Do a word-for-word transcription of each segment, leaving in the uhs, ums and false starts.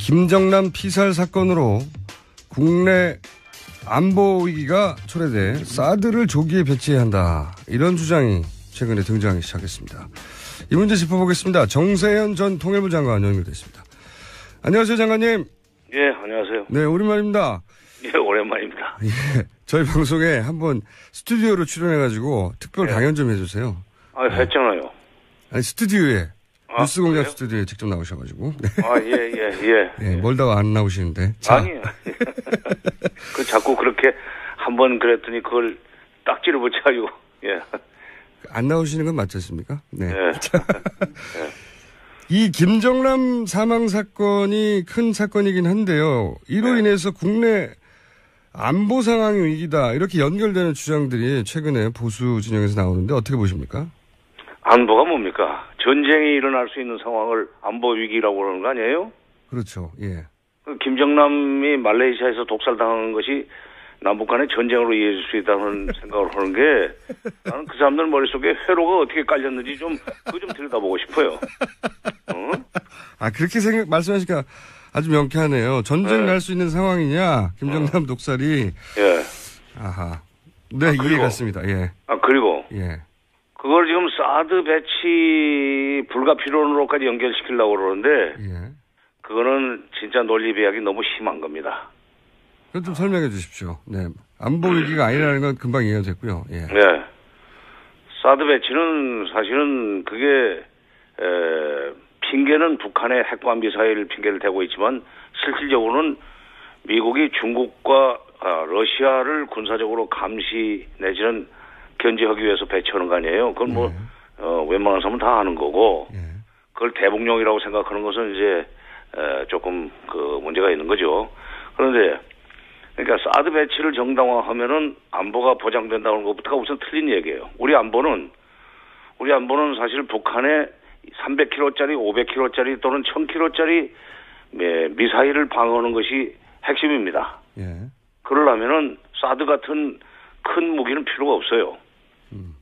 김정남 피살 사건으로 국내 안보 위기가 초래돼 사드를 조기에 배치해야 한다. 이런 주장이 최근에 등장하기 시작했습니다. 이 문제 짚어보겠습니다. 정세현 전 통일부 장관 연결됐습니다. 안녕하세요, 장관님. 예, 안녕하세요. 네, 오랜만입니다. 예, 오랜만입니다. 예, 저희 방송에 한번 스튜디오로 출연해가지고 특별 예. 강연 좀 해주세요. 아, 했잖아요. 아니, 스튜디오에. 아, 뉴스 공장 스튜디오에 직접 나오셔가지고. 아, 예, 예, 예. 예, 멀다가 안 나오시는데. 자. 아니요. 그 자꾸 그렇게 한번 그랬더니 그걸 딱지를 붙여가지고, 예. 안 나오시는 건 맞지 않습니까? 네. 예. 예. 이 김정남 사망 사건이 큰 사건이긴 한데요. 이로 네. 인해서 국내 안보 상황이 위기다. 이렇게 연결되는 주장들이 최근에 보수 진영에서 나오는데 어떻게 보십니까? 안보가 뭡니까? 전쟁이 일어날 수 있는 상황을 안보 위기라고 그러는 거 아니에요? 그렇죠. 예. 그 김정남이 말레이시아에서 독살당한 것이 남북 간의 전쟁으로 이어질 수 있다는 생각을 하는 게 나는 그 사람들 머릿속에 회로가 어떻게 깔렸는지 좀 그거 좀 들여다보고 싶어요. 어? 아 그렇게 생각 말씀하시니까 아주 명쾌하네요. 전쟁 날 수 네. 있는 상황이냐 김정남 어. 독살이. 예. 아하. 네 아, 이해 갔습니다. 예. 아 그리고 예. 그걸 지금 사드 배치 불가 필요론으로까지 연결시키려고 그러는데 예. 그거는 진짜 논리 배약이 너무 심한 겁니다. 그건 좀 설명해 주십시오. 네. 안보 위기가 아니라는 건 금방 이해가 됐고요. 예. 네. 사드 배치는 사실은 그게, 에, 핑계는 북한의 핵과 미사일 핑계를 대고 있지만 실질적으로는 미국이 중국과 아, 러시아를 군사적으로 감시 내지는 견제하기 위해서 배치하는 거 아니에요. 그건 뭐, 예. 어, 웬만한 사람은 다 아는 거고, 예. 그걸 대북용이라고 생각하는 것은 이제, 에, 조금 그 문제가 있는 거죠. 그런데, 그러니까 사드 배치를 정당화하면은 안보가 보장된다는 것부터가 우선 틀린 얘기예요. 우리 안보는 우리 안보는 사실 북한의 삼백 킬로미터짜리, 오백 킬로미터짜리 또는 천 킬로미터짜리 미사일을 방어하는 것이 핵심입니다. 예. 그러려면은 사드 같은 큰 무기는 필요가 없어요. 음.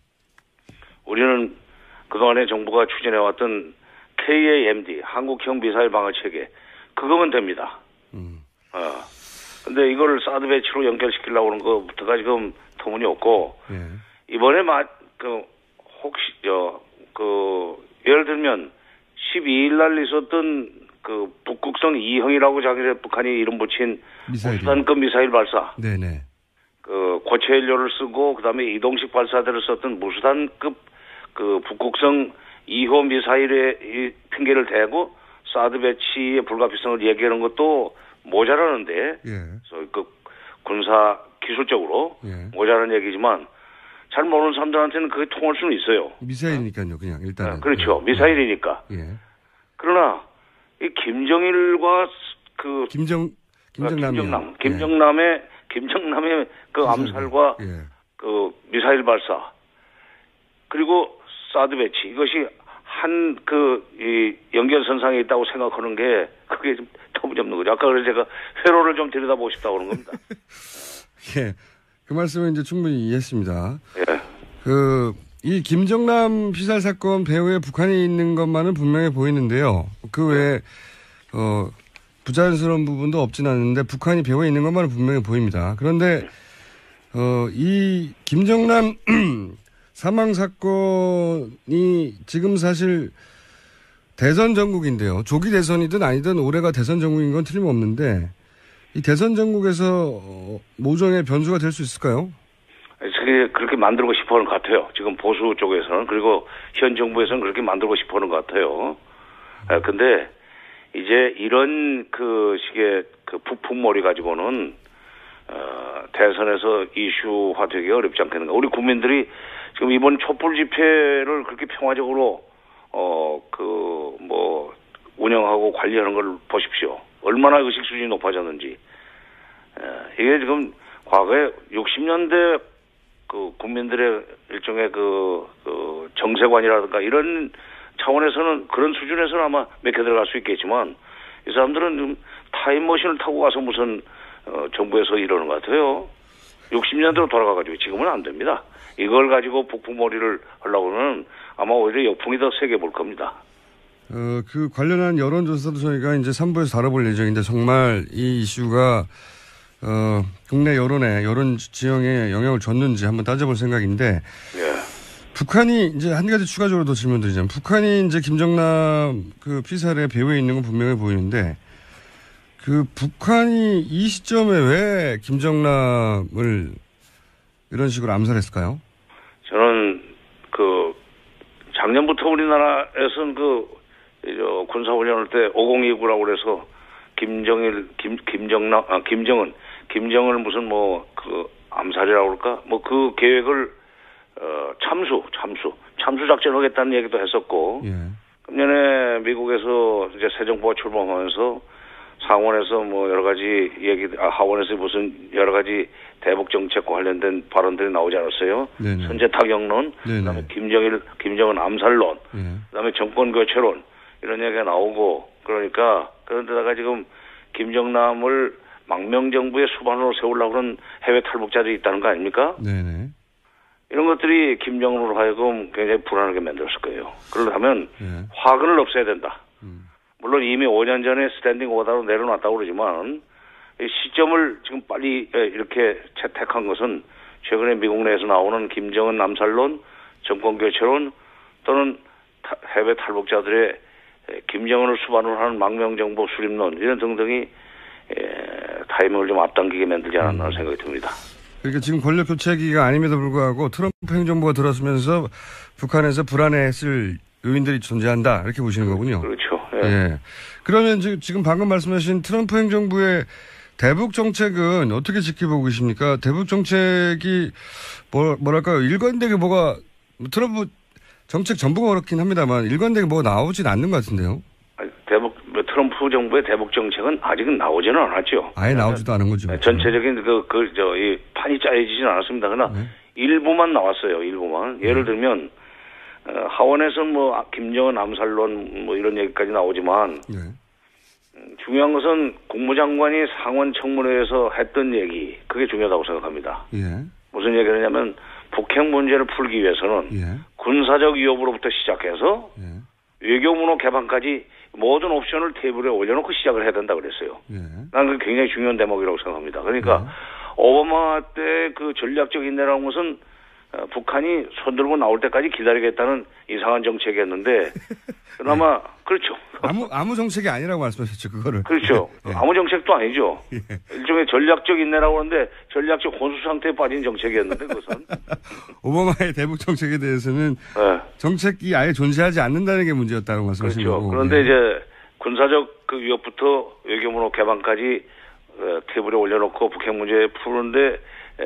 우리는 그동안에 정부가 추진해왔던 케이에이엠디 한국형 미사일 방어 체계 그거면 됩니다. 음. 어. 근데 이거를 사드 배치로 연결시키려고 하는 것부터가 지금 터무니없고, 예. 이번에 마, 그, 혹시, 저, 그, 예를 들면, 십이 일 날 있었던 그 북극성 이 형이라고 자기네 북한이 이름 붙인 무수단급 미사일 발사. 네네. 그, 고체 연료를 쓰고, 그 다음에 이동식 발사대를 썼던 무수단급 그 북극성 이 호 미사일의 이 핑계를 대고, 사드 배치의 불가피성을 얘기하는 것도 모자라는데, 예. 그래서 그 군사 기술적으로 예. 모자라는 얘기지만 잘 모르는 사람들한테는 그게 통할 수는 있어요. 미사일이니까요, 그냥 일단. 네, 그렇죠, 예. 미사일이니까. 예. 그러나 이 김정일과 그 김정 김정남이요. 김정남, 김정남의 예. 김정남의 그 암살과 예. 그 미사일 발사 그리고 사드 배치 이것이 한 그 이 연결선상에 있다고 생각하는 게 그게 좀 터무니없는 거죠. 아까 그래서 제가 회로를 좀 들여다보고 싶다고 그런 겁니다. 예. 그 말씀은 이제 충분히 이해했습니다. 예. 그, 이 김정남 피살 사건 배후에 북한이 있는 것만은 분명해 보이는데요. 그 외에, 어, 부자연스러운 부분도 없진 않은데 북한이 배후에 있는 것만은 분명해 보입니다. 그런데, 어, 이 김정남 사망 사건이 지금 사실 대선 전국인데요. 조기 대선이든 아니든 올해가 대선 전국인 건 틀림없는데 이 대선 전국에서 모종의 변수가 될 수 있을까요? 그게 그렇게 만들고 싶어 하는 것 같아요. 지금 보수 쪽에서는 그리고 현 정부에서는 그렇게 만들고 싶어 하는 것 같아요. 아, 근데 이제 이런 그 식의 그 부품머리 가지고는 어, 대선에서 이슈화되기 어렵지 않겠는가. 우리 국민들이 지금 이번 촛불 집회를 그렇게 평화적으로 어, 그 뭐 운영하고 관리하는 걸 보십시오. 얼마나 의식 수준이 높아졌는지. 에, 이게 지금 과거에 육십 년대 그 국민들의 일종의 그, 그 정세관이라든가 이런 차원에서는 그런 수준에서는 아마 몇 개 들어갈 수 있겠지만 이 사람들은 좀 타임머신을 타고 가서 무슨 어, 정부에서 이러는 것 같아요. 육십 년대로 돌아가가지고 지금은 안 됩니다. 이걸 가지고 북풍머리를 하려고는 아마 오히려 역풍이 더 세게 볼 겁니다. 어, 그 관련한 여론조사도 저희가 이제 삼 부에서 다뤄볼 예정인데 정말 이 이슈가 어, 국내 여론에, 여론 지형에 영향을 줬는지 한번 따져볼 생각인데, 예. 북한이 이제 한 가지 추가적으로 더 질문드리자면, 북한이 이제 김정남 그 피살의 배후에 있는 건 분명해 보이는데, 그 북한이 이 시점에 왜 김정남을 이런 식으로 암살했을까요? 저는 그 작년부터 우리나라에서는 그 군사훈련할 때 오공이구라고 그래서 김정일, 김, 김정남, 아, 김정은, 김정을 무슨 뭐, 그, 암살이라고 그럴까? 뭐 그 계획을, 어, 참수, 참수, 참수 작전 하겠다는 얘기도 했었고, 예. 금년에 미국에서 이제 새 정부가 출범하면서 상원에서 뭐 여러 가지 얘기, 아, 하원에서 무슨 여러 가지 대북 정책과 관련된 발언들이 나오지 않았어요? 네네. 선제 타격론, 네네. 그다음에 김정일, 김정은 암살론, 예. 그다음에 정권 교체론, 이런 얘기가 나오고, 그러니까, 그런데다가 지금 김정남을 망명정부의 수반으로 세우려고 하는 해외 탈북자들이 있다는 거 아닙니까? 네네. 이런 것들이 김정은으로 하여금 굉장히 불안하게 만들었을 거예요. 그러려면 네. 화근을 없애야 된다. 음. 물론 이미 오 년 전에 스탠딩 오더로 내려놨다고 그러지만 시점을 지금 빨리 이렇게 채택한 것은 최근에 미국 내에서 나오는 김정은 암살론, 정권교체론 또는 해외 탈북자들의 김정은을 수반으로 하는 망명정부 수립론 이런 등등이 타이밍을 좀 앞당기게 만들지 않았나 음. 생각이 듭니다. 그러니까 지금 권력 교체기가 아님에도 불구하고 트럼프 행정부가 들어서면서 북한에서 불안해했을 요인들이 존재한다 이렇게 보시는 거군요. 그렇죠. 예. 예. 그러면 지금 방금 말씀하신 트럼프 행정부의 대북 정책은 어떻게 지켜보고 계십니까? 대북 정책이 뭐, 뭐랄까요 일관되게 뭐가 트럼프 정책 전부가 그렇긴 합니다만 일관되게 뭐가 나오진 않는 것 같은데요. 대북 트럼프 정부의 대북 정책은 아직은 나오지는 않았죠. 아예 나오지도 않은 거죠. 네, 전체적인 그 그 저 이 판이 짜여지진 않았습니다. 그러나 네. 일부만 나왔어요. 일부만. 예를 들면 어, 하원에서는 뭐 김정은 암살론 뭐 이런 얘기까지 나오지만 네. 음, 중요한 것은 국무장관이 상원 청문회에서 했던 얘기 그게 중요하다고 생각합니다. 예. 무슨 얘기를 하냐면 북핵 문제를 풀기 위해서는 예. 군사적 위협으로부터 시작해서 예. 외교문호 개방까지 모든 옵션을 테이블에 올려놓고 시작을 해야 된다 그랬어요. 예. 나는 그게 굉장히 중요한 대목이라고 생각합니다. 그러니까 예. 오바마 때 그 전략적 인내라는 것은 어, 북한이 손들고 나올 때까지 기다리겠다는 이상한 정책이었는데 그나마 네. 그렇죠. 아무 아무 정책이 아니라고 말씀하셨죠 그거를. 그렇죠. 네. 아무 정책도 아니죠. 네. 일종의 전략적 인내라고 하는데 전략적 혼수 상태에 빠진 정책이었는데 그것은. 오바마의 대북 정책에 대해서는 네. 정책이 아예 존재하지 않는다는 게 문제였다는 말씀하신 그렇죠. 거고. 그런데 네. 이제 군사적 그 위협부터 외교문호 개방까지 어, 테이블에 올려놓고 북핵 문제 푸는데 에,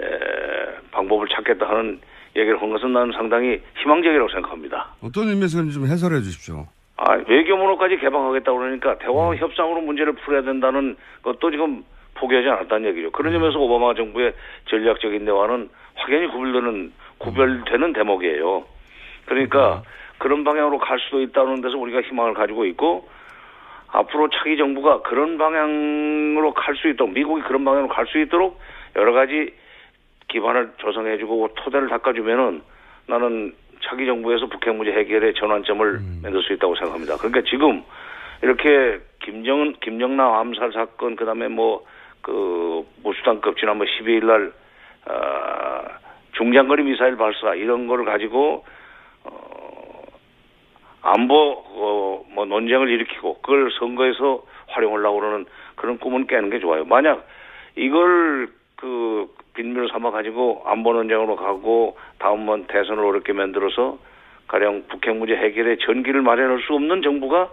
방법을 찾겠다 하는 얘기를 한 것은 나는 상당히 희망적이라고 생각합니다. 어떤 의미에서 좀 해설해 주십시오. 아, 외교문호까지 개방하겠다고 그러니까 대화와 네. 협상으로 문제를 풀어야 된다는 것도 지금 포기하지 않았다는 얘기죠. 그런 점에서 네. 오바마 정부의 전략적인 대화는 확연히 구별되는, 구별되는 음. 대목이에요. 그러니까 네. 그런 방향으로 갈 수도 있다는 데서 우리가 희망을 가지고 있고 앞으로 차기 정부가 그런 방향으로 갈 수 있도록 미국이 그런 방향으로 갈 수 있도록 여러 가지 기반을 조성해주고 토대를 닦아주면은 나는 차기 정부에서 북핵 문제 해결의 전환점을 음. 만들 수 있다고 생각합니다. 그러니까 지금 이렇게 김정은, 김정남 암살 사건, 그 다음에 뭐, 그, 무수단급 지난번 십이 일 날, 어, 중장거리 미사일 발사 이런 거를 가지고, 어, 안보, 어, 뭐 논쟁을 일으키고 그걸 선거에서 활용하려고 그러는 그런 꿈은 깨는 게 좋아요. 만약 이걸 그, 빈밀을 삼아가지고 안보 논쟁으로 가고 다음번 대선을 어렵게 만들어서 가령 북핵 문제 해결에 전기를 마련할 수 없는 정부가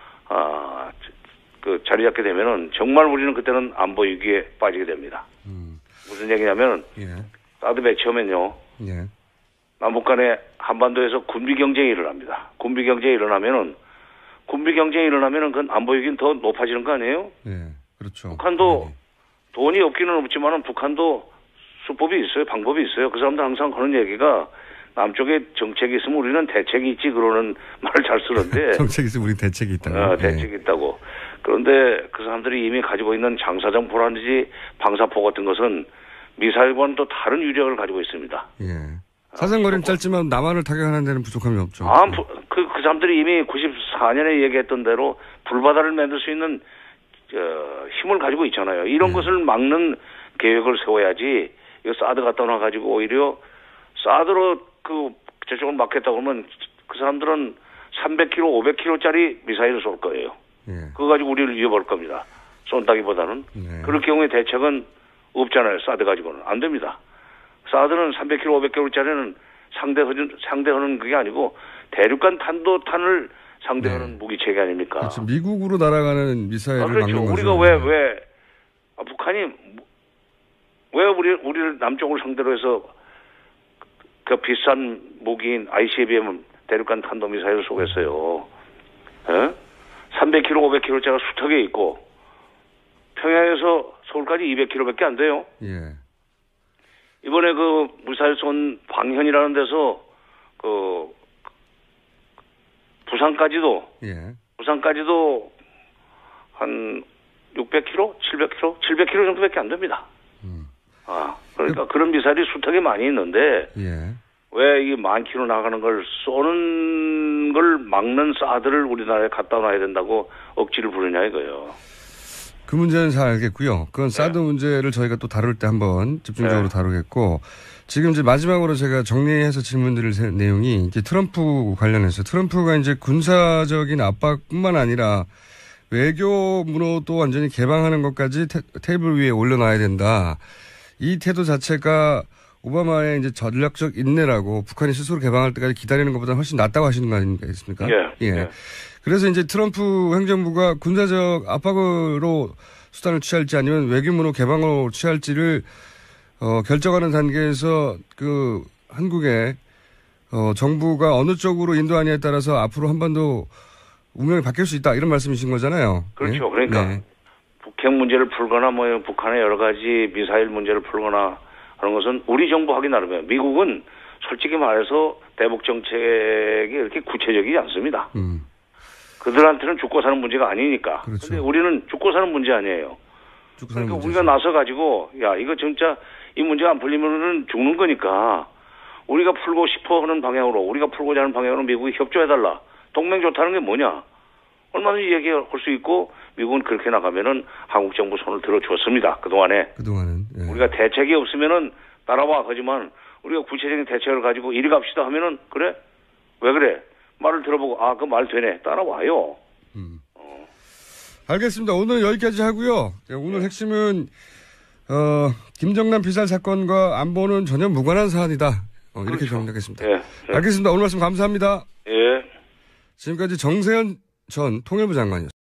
아, 그 자리 잡게 되면은 정말 우리는 그때는 안보 위기에 빠지게 됩니다. 음. 무슨 얘기냐면 예. 사드 배치하면요. 예. 남북 간에 한반도에서 군비 경쟁이 일어납니다. 군비 경쟁이 일어나면은 군비 경쟁이 일어나면은 그 안보 위기는 더 높아지는 거 아니에요? 예. 그렇죠. 북한도 예. 돈이 없기는 없지만은 북한도 수법이 있어요. 방법이 있어요. 그 사람들 항상 하는 얘기가 남쪽에 정책이 있으면 우리는 대책이 있지 그러는 말을 잘 쓰는데. 정책이 있으면 우리는 대책이 있다고. 어, 대책이 네. 있다고. 그런데 그 사람들이 이미 가지고 있는 장사정포라든지 방사포 같은 것은 미사일과는 또 다른 위력을 가지고 있습니다. 예. 사정거리는 어, 짧지만 남한을 타격하는 데는 부족함이 없죠. 아, 그, 그 사람들이 이미 구십사 년에 얘기했던 대로 불바다를 만들 수 있는 저, 힘을 가지고 있잖아요. 이런 네. 것을 막는 계획을 세워야지 이거 사드 갖다 놔가지고 오히려 사드로 그 저쪽을 막겠다고 하면 그 사람들은 삼백 킬로미터, 오백 킬로미터짜리 미사일을 쏠 거예요. 네. 그거 가지고 우리를 위협할 겁니다. 쏜다기보다는. 네. 그럴 경우에 대책은 없잖아요. 사드 가지고는. 안 됩니다. 사드는 삼백 킬로미터, 오백 킬로미터짜리는 상대하는, 상대하는 그게 아니고 대륙간 탄도탄을 상대하는 네. 무기 체계 아닙니까? 그렇죠. 미국으로 날아가는 미사일을 아, 그렇죠. 막는 우리가 거죠. 왜, 왜, 아, 북한이 왜 우리, 우리를 남쪽을 상대로 해서 그 비싼 무기인 아이씨비엠 대륙간 탄도 미사일을 쏘겠어요. 예? 삼백 킬로미터, 오백 킬로미터짜리가 수턱에 있고 평양에서 서울까지 이백 킬로미터밖에 안 돼요. 예. 이번에 그 무사일 쏜 방현이라는 데서 그 부산까지도 예. 부산까지도 한 육백 킬로미터, 칠백 킬로미터, 칠백 킬로미터 정도밖에 안 됩니다. 음. 아 그러니까 그, 그런 미사일이 수턱에 많이 있는데 예. 왜 이 만 킬로 나가는 걸 쏘는 걸 막는 사드를 우리나라에 갖다 놔야 된다고 억지를 부르냐 이거요. 그 문제는 잘 알겠고요. 그건 사드 네. 문제를 저희가 또 다룰 때 한번 집중적으로 네. 다루겠고 지금 이제 마지막으로 제가 정리해서 질문드릴 내용이 이제 트럼프 관련해서 트럼프가 이제 군사적인 압박뿐만 아니라 외교 문호도 완전히 개방하는 것까지 테, 테이블 위에 올려놔야 된다. 이 태도 자체가 오바마의 이제 전략적 인내라고 북한이 스스로 개방할 때까지 기다리는 것보다 훨씬 낫다고 하시는 거 아니겠습니까? 예. 예. 예. 그래서 이제 트럼프 행정부가 군사적 압박으로 수단을 취할지 아니면 외교문호 개방으로 취할지를 어, 결정하는 단계에서 그 한국의 어, 정부가 어느 쪽으로 인도하느냐에 따라서 앞으로 한반도 운명이 바뀔 수 있다 이런 말씀이신 거잖아요. 그렇죠. 네? 그러니까 네. 북핵 문제를 풀거나 뭐 북한의 여러 가지 미사일 문제를 풀거나 하는 것은 우리 정부 하기 나름이에요. 미국은 솔직히 말해서 대북 정책이 이렇게 구체적이지 않습니다. 음. 그들한테는 죽고 사는 문제가 아니니까. 그런데 그렇죠. 우리는 죽고 사는 문제 아니에요. 죽고 사는 그러니까 문제죠. 우리가 나서 가지고 야 이거 진짜 이 문제가 안 풀리면은 죽는 거니까 우리가 풀고 싶어 하는 방향으로 우리가 풀고자 하는 방향으로 미국이 협조해달라. 동맹 좋다는 게 뭐냐? 얼마든지 얘기할 수 있고 미국은 그렇게 나가면은 한국 정부 손을 들어주었습니다. 그동안에. 그동안은. 예. 우리가 대책이 없으면은 따라와. 하지만 우리가 구체적인 대책을 가지고 이리 갑시다 하면은 그래? 왜 그래? 말을 들어보고 아, 그 말 되네. 따라와요. 음. 어. 알겠습니다. 오늘 여기까지 하고요. 오늘 네. 핵심은 어, 김정남 피살 사건과 안보는 전혀 무관한 사안이다. 어, 이렇게 그렇죠. 정리하겠습니다. 네. 네. 알겠습니다. 오늘 말씀 감사합니다. 예. 지금까지 정세현 전 통일부 장관이었습니다.